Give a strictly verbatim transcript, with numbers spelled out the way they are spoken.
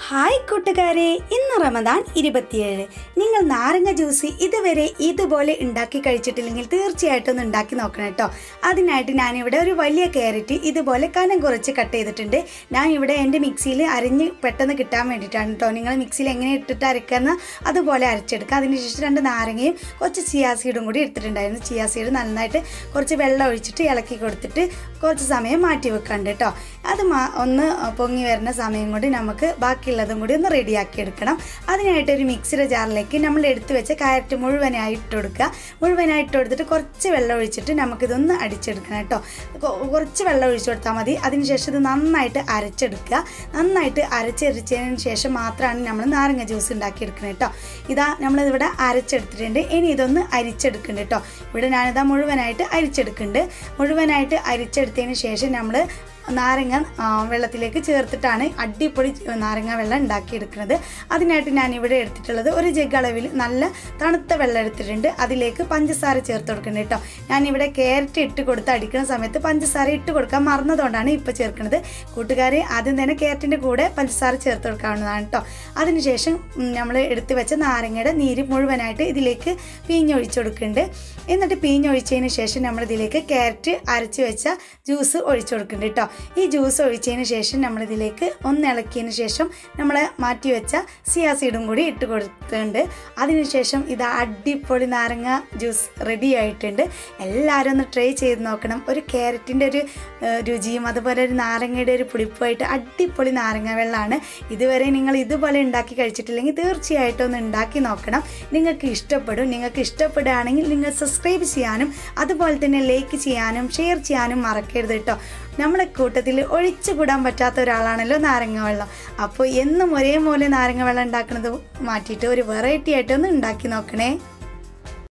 Hi കൂട്ടുകാരെ, ഇന്ന് റമദാൻ ഇരുപത്തിയേഴ്. നിങ്ങൾ നാരങ്ങ ജ്യൂസ് ഇതുവരെ ഇതുപോലെ ഉണ്ടാക്കി കഴിച്ചിട്ടില്ലെങ്കിൽ തീർച്ചയായിട്ടും ഒന്ന് ഉണ്ടാക്കി നോക്കണം കേട്ടോ. അതിനായിട്ട് ഞാനിവിടെ ഒരു വലിയ ക്യാരറ്റ് ഇതുപോലെ കനം കുറച്ച് കട്ട് ചെയ്തിട്ടുണ്ട്. ഞാൻ ഇവിടെ എൻ്റെ മിക്സിയിൽ അരിഞ്ഞ് പെട്ടെന്ന് കിട്ടാൻ വേണ്ടിയിട്ടാണ് കേട്ടോ. നിങ്ങൾ മിക്സിയിൽ എങ്ങനെ ഇട്ടിട്ട് അരക്കുന്ന അതുപോലെ അരച്ചെടുക്കുക. അതിനുശേഷം രണ്ട് നാരങ്ങയും കുറച്ച് ചിയാ സീഡും കൂടി എടുത്തിട്ടുണ്ടായിരുന്നു. ചിയാ സീഡ് നന്നായിട്ട് കുറച്ച് വെള്ളം ഒഴിച്ചിട്ട് ഇളക്കി കൊടുത്തിട്ട് കുറച്ച് സമയം മാറ്റി വെക്കാണ്ട് കേട്ടോ. അത് ഒന്ന് പൊങ്ങി വരുന്ന സമയം കൊണ്ട് നമുക്ക് ബാക്കിയുള്ളതും കൂടി ഒന്ന് റെഡിയാക്കി എടുക്കണം. അതിനായിട്ട് ഒരു മിക്സിയുടെ ജാറിലേക്ക് നമ്മൾ എടുത്തു വെച്ച ക്യാരറ്റ് മുഴുവനായി ഇട്ട് കൊടുക്കുക. മുഴുവനായി ഇട്ട് കൊടുത്തിട്ട് കുറച്ച് വെള്ളം ഒഴിച്ചിട്ട് നമുക്കിതൊന്ന് അടിച്ചെടുക്കണം കേട്ടോ. കുറച്ച് വെള്ളം ഒഴിച്ചു കൊടുത്താൽ മതി. അതിനുശേഷം ഇത് നന്നായിട്ട് അരച്ചെടുക്കുക. നന്നായിട്ട് അരച്ചരിച്ചതിന് ശേഷം മാത്രമാണ് നമ്മൾ നാരങ്ങ ജ്യൂസ് ഉണ്ടാക്കിയെടുക്കുന്നത് കേട്ടോ. ഇതാ നമ്മളിതിവിടെ അരച്ചെടുത്തിട്ടുണ്ട്. ഇനി ഇതൊന്ന് അരിച്ചെടുക്കുന്നുണ്ട് കേട്ടോ. ഇവിടെ ഞാനിതാ മുഴുവനായിട്ട് അരിച്ചെടുക്കുന്നുണ്ട്. മുഴുവനായിട്ട് അരിച്ചെടുത്തതിന് ശേഷം നമ്മൾ നാരങ്ങ വെള്ളത്തിലേക്ക് ചേർത്തിട്ടാണ് അടിപൊളി നാരങ്ങ വെള്ളം ഉണ്ടാക്കിയെടുക്കുന്നത്. അതിനായിട്ട് ഞാനിവിടെ എടുത്തിട്ടുള്ളത് ഒരു ജഗ് അളവിൽ നല്ല തണുത്ത വെള്ളം എടുത്തിട്ടുണ്ട്. അതിലേക്ക് പഞ്ചസാര ചേർത്ത് കൊടുക്കുന്നുണ്ട് കേട്ടോ. ഞാനിവിടെ ക്യാരറ്റ് ഇട്ട് കൊടുത്ത് അടിക്കുന്ന സമയത്ത് പഞ്ചസാര ഇട്ട് കൊടുക്കാൻ മറന്നതുകൊണ്ടാണ് ഇപ്പോൾ ചേർക്കുന്നത്. കൂട്ടുകാർ ആദ്യം തന്നെ ക്യാരറ്റിൻ്റെ കൂടെ പഞ്ചസാര ചേർത്ത് കൊടുക്കാവുന്നതാണ് കേട്ടോ. അതിനുശേഷം നമ്മൾ എടുത്ത് വെച്ച നാരങ്ങയുടെ നീര് മുഴുവനായിട്ട് ഇതിലേക്ക് പിഴിഞ്ഞൊഴിച്ച് കൊടുക്കുന്നുണ്ട്. എന്നിട്ട് പിഴിഞ്ഞൊഴിച്ചതിന് ശേഷം നമ്മളിതിലേക്ക് ക്യാരറ്റ് അരച്ച് വെച്ച ജ്യൂസ് ഒഴിച്ചു കൊടുക്കുന്നുണ്ട് കേട്ടോ. ഈ ജ്യൂസ് ഒഴിച്ചതിന് ശേഷം നമ്മളിതിലേക്ക് ഒന്ന് ഇളക്കിയതിന് ശേഷം നമ്മൾ മാറ്റി വെച്ച ചിയാ സീഡും കൂടി ഇട്ട് കൊടുത്തിട്ടുണ്ട്. അതിനുശേഷം ഇത് അടിപൊളി നാരങ്ങ ജ്യൂസ് റെഡി ആയിട്ടുണ്ട്. എല്ലാവരും ഒന്ന് ട്രൈ ചെയ്ത് നോക്കണം. ഒരു ക്യാരറ്റിൻ്റെ ഒരു രുചിയും അതുപോലെ ഒരു നാരങ്ങയുടെ ഒരു പുളിപ്പുമായിട്ട് അടിപൊളി നാരങ്ങ വെള്ളമാണ്. ഇതുവരെ നിങ്ങൾ ഇതുപോലെ ഉണ്ടാക്കി കഴിച്ചിട്ടില്ലെങ്കിൽ തീർച്ചയായിട്ടും ഒന്ന് ഉണ്ടാക്കി നോക്കണം. നിങ്ങൾക്ക് ഇഷ്ടപ്പെടും. നിങ്ങൾക്ക് ഇഷ്ടപ്പെടുകയാണെങ്കിൽ നിങ്ങൾ സബ്സ്ക്രൈബ് ചെയ്യാനും അതുപോലെ തന്നെ ലൈക്ക് ചെയ്യാനും ഷെയർ ചെയ്യാനും മറക്കരുത് കേട്ടോ. നമ്മുടെ കൂട്ടത്തിൽ ഒഴിച്ചുകൂടാൻ പറ്റാത്ത ഒരാളാണല്ലോ നാരങ്ങ വെള്ളം. അപ്പോൾ എന്നും ഒരേപോലെ നാരങ്ങ വെള്ളം ഉണ്ടാക്കുന്നത് മാറ്റിയിട്ട് ഒരു വെറൈറ്റി ആയിട്ടൊന്ന് ഉണ്ടാക്കി നോക്കണേ.